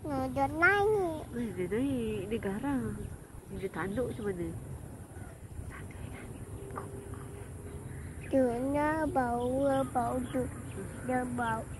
Dia naik. Dia naik. Dia garang. Dia tanduk macam mana? Dia bau tu. Dia bau.